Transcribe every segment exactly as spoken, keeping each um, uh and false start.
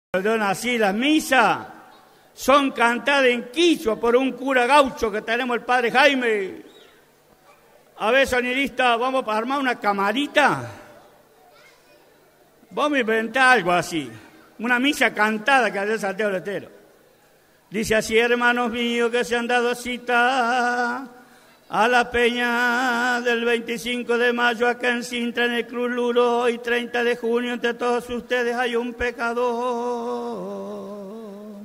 Perdón, así las misas son cantadas en quichua por un cura gaucho que tenemos, el padre Jaime. A ver, sonidista, vamos a armar una camarita. Vamos a inventar algo así. Una misa cantada que hace Santiago del Estero. Dice así: hermanos míos que se han dado cita a la peña del veinticinco de mayo acá en Sintra, en el Cruz Luro, y treinta de junio, entre todos ustedes hay un pecador.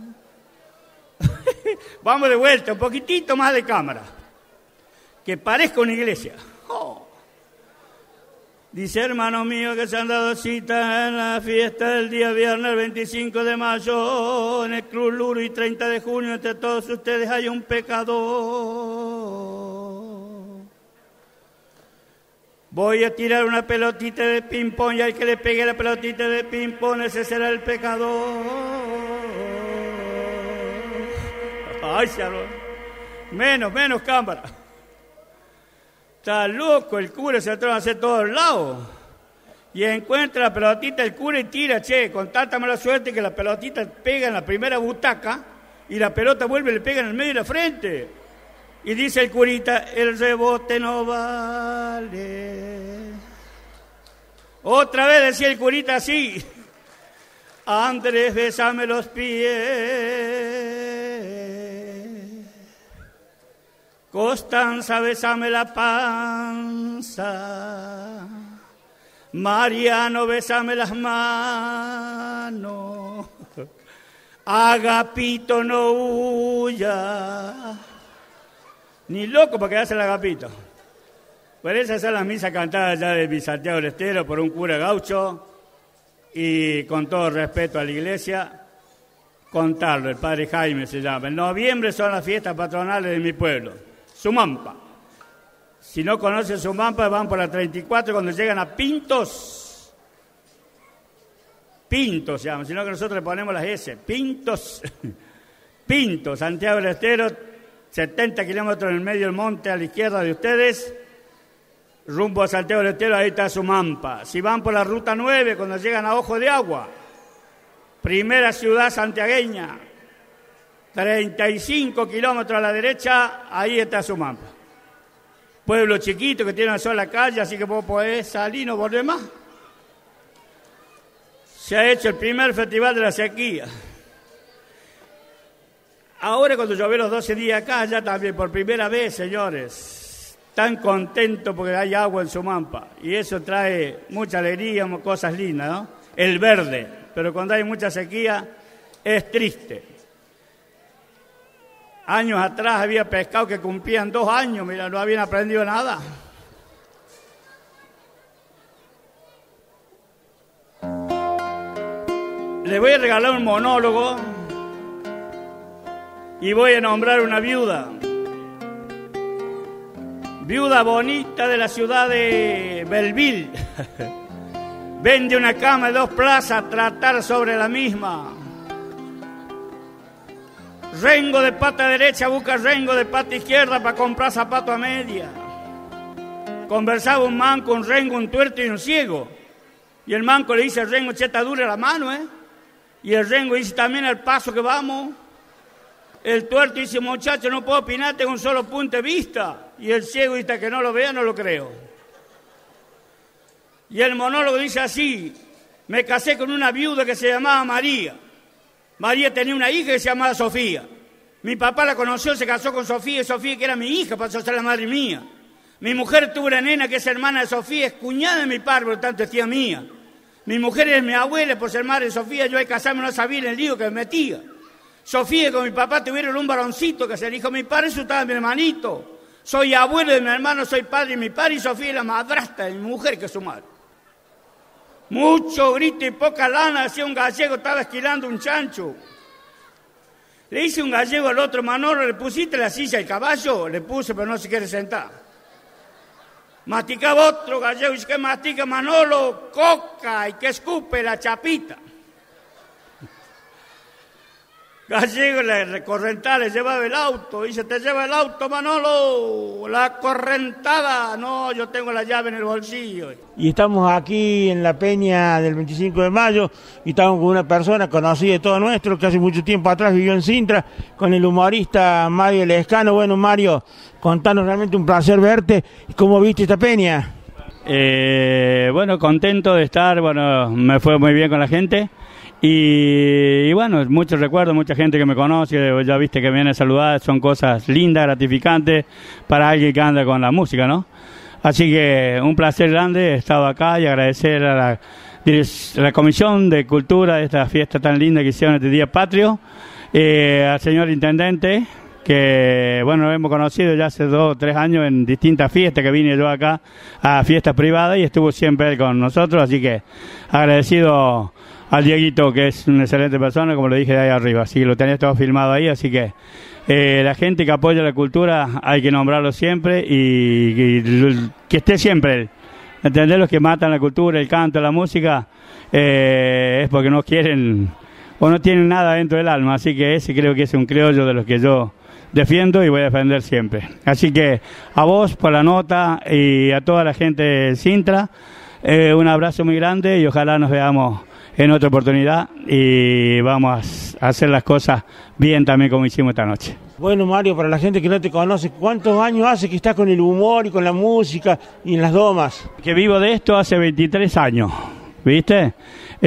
Vamos de vuelta, un poquitito más de cámara, que parezca una iglesia. Oh. Dice: hermanos míos que se han dado cita en la fiesta del día viernes, el veinticinco de mayo, en el Cruz Luro, y treinta de junio, entre todos ustedes hay un pecador. Voy a tirar una pelotita de ping-pong y al que le pegue la pelotita de ping-pong, ese será el pecador. Ay, salud. Menos, menos cámara. Está loco el cura, se lo hace todos lados. Y encuentra la pelotita el cura y tira, che, con tanta mala suerte que la pelotita pega en la primera butaca y la pelota vuelve y le pega en el medio de la frente. Y dice el curita: el rebote no vale. Otra vez decía el curita así: Andrés, bésame los pies. Constanza, bésame la panza. Mariano, bésame las manos. Agapito, no huya. Ni loco para quedarse el agapito. Pues esas son las misas cantadas ya de Santiago del Estero por un cura gaucho, y con todo respeto a la iglesia, contarlo, el padre Jaime se llama. En noviembre son las fiestas patronales de mi pueblo, Sumampa. Si no conocen Sumampa, van por la treinta y cuatro cuando llegan a Pintos. Pintos se llama, sino que nosotros le ponemos las S, Pintos. Pintos, Santiago del Estero, setenta kilómetros en el medio del monte a la izquierda de ustedes, rumbo a Santiago del Estero, ahí está Sumampa. Si van por la ruta nueve, cuando llegan a Ojo de Agua, primera ciudad santiagueña, treinta y cinco kilómetros a la derecha, ahí está Sumampa. Pueblo chiquito que tiene una sola calle, así que vos podés salir y no volver más. Se ha hecho el primer festival de la sequía. Ahora cuando llovió los doce días acá, ya también por primera vez, señores, tan contentos porque hay agua en Sumampa. Y eso trae mucha alegría, cosas lindas, ¿no? El verde, pero cuando hay mucha sequía es triste. Años atrás había pescado que cumplían dos años, mira, no habían aprendido nada. Les voy a regalar un monólogo. Y voy a nombrar una viuda, viuda bonita de la ciudad de Belleville. Vende una cama de dos plazas, tratar sobre la misma. Rengo de pata derecha busca rengo de pata izquierda para comprar zapato a media. Conversaba un manco, un rengo, un tuerto y un ciego. Y el manco le dice al rengo: che, está dura la mano, ¿eh? Y el rengo dice: también al paso que vamos. El tuerto dice: muchacho, no puedo opinar, tengo un solo punto de vista. Y el ciego dice: que no lo vea, no lo creo. Y el monólogo dice así: me casé con una viuda que se llamaba María. María tenía una hija que se llamaba Sofía. Mi papá la conoció, se casó con Sofía, y Sofía, que era mi hija, pasó a ser la madre mía. Mi mujer tuvo una nena que es hermana de Sofía, es cuñada de mi padre, por lo tanto es tía mía. Mi mujer es mi abuela, por ser madre de Sofía, yo al casarme no sabía en el lío que me metía. Sofía y con mi papá tuvieron un varoncito que se le dijo mi padre, eso estaba mi hermanito. Soy abuelo de mi hermano, soy padre de mi padre, y Sofía es la madrastra de mi mujer, que es su madre. Mucho grito y poca lana, hacía un gallego, estaba esquilando un chancho. Le dice un gallego al otro: Manolo, ¿le pusiste la silla al caballo? Le puse, pero no se quiere sentar. Masticaba otro gallego, dice: ¿qué mastica, Manolo? Coca, y que escupe la chapita. Gallego, la correntada le llevaba el auto. Dice, te lleva el auto, Manolo. La correntada. No, yo tengo la llave en el bolsillo. Y estamos aquí en la peña del veinticinco de mayo y estamos con una persona conocida de todo nuestro, que hace mucho tiempo atrás vivió en Sintra, con el humorista Mario Lescano. Bueno, Mario, contanos, realmente un placer verte. ¿Cómo viste esta peña? Eh, bueno, contento de estar, bueno, me fue muy bien con la gente. Y, y bueno, muchos recuerdos, mucha gente que me conoce, ya viste que me viene a saludar, son cosas lindas, gratificantes para alguien que anda con la música, ¿no? Así que un placer grande, he estado acá y agradecer a la, a la Comisión de Cultura de esta fiesta tan linda que hicieron este Día Patrio, eh, al señor Intendente, que bueno, lo hemos conocido ya hace dos o tres años en distintas fiestas que vine yo acá a fiestas privadas y estuvo siempre él con nosotros, así que agradecido al Dieguito, que es una excelente persona, como lo dije de ahí arriba, así que lo tenía todo filmado ahí, así que eh, la gente que apoya la cultura hay que nombrarlo siempre y, y que esté siempre él. ¿Entendés? Los que matan la cultura, el canto, la música, eh, es porque no quieren o no tienen nada dentro del alma, así que ese creo que es un criollo de los que yo defiendo y voy a defender siempre. Así que a vos por la nota y a toda la gente de Sintra, eh, un abrazo muy grande y ojalá nos veamos en otra oportunidad y vamos a hacer las cosas bien también como hicimos esta noche. Bueno, Mario, para la gente que no te conoce, ¿cuántos años hace que estás con el humor y con la música y en las domas? Que vivo de esto hace veintitrés años, ¿viste?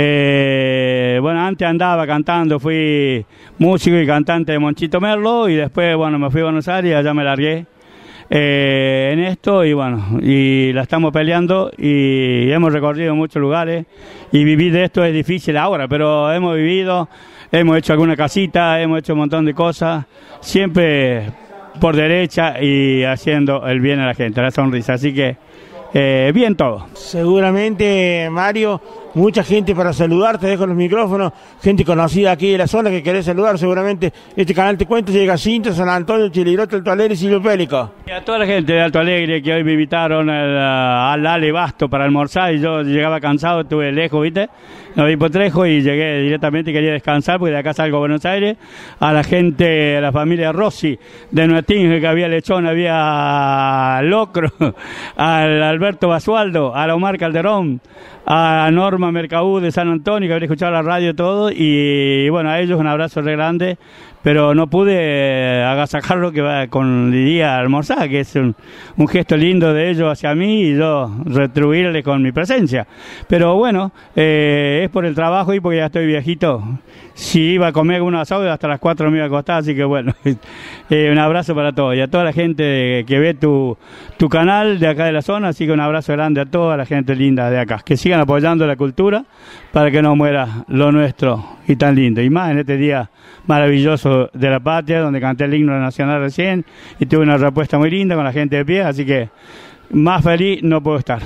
Eh, bueno, antes andaba cantando, fui músico y cantante de Monchito Merlo y después, bueno, me fui a Buenos Aires y allá me largué eh, en esto y bueno, y la estamos peleando y hemos recorrido muchos lugares y vivir de esto es difícil ahora, pero hemos vivido, hemos hecho alguna casita, hemos hecho un montón de cosas, siempre por derecha y haciendo el bien a la gente, la sonrisa, así que eh, bien todo. Seguramente, Mario, mucha gente para saludar, te dejo los micrófonos, gente conocida aquí de la zona que querés saludar, seguramente este canal te cuenta, llega a Sintra, San Antonio, Chiligrote, Alto Alegre y Silvio Pélico. Y a toda la gente de Alto Alegre que hoy me invitaron al, al Ale Basto para almorzar y yo llegaba cansado, estuve lejos, ¿viste? No vi Potrejo y llegué directamente, quería descansar porque de acá salgo a Buenos Aires. A la gente, a la familia Rossi de Nuetinge, que había lechón, había locro, al Alberto Basualdo, a la Omar Calderón, a Norma Mercabú de San Antonio, que habría escuchado la radio todo, y bueno, a ellos un abrazo re grande, pero no pude agasajarlo que va con diría a almorzar, que es un, un gesto lindo de ellos hacia mí y yo retribuirles con mi presencia. Pero bueno, eh, es por el trabajo y porque ya estoy viejito. Si iba a comer un asado hasta las cuatro me iba a acostar, así que bueno, eh, un abrazo para todos y a toda la gente que ve tu, tu canal de acá de la zona, así que un abrazo grande a toda la gente linda de acá, que sigan apoyando la cultura para que no muera lo nuestro y tan lindo, y más en este día maravilloso de la patria, donde canté el himno nacional recién y tuve una respuesta muy linda con la gente de pie, así que más feliz no puedo estar.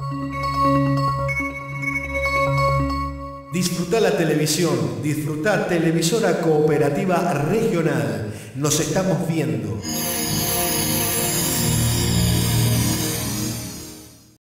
Disfruta la televisión, disfruta Televisora Cooperativa Regional. Nos estamos viendo.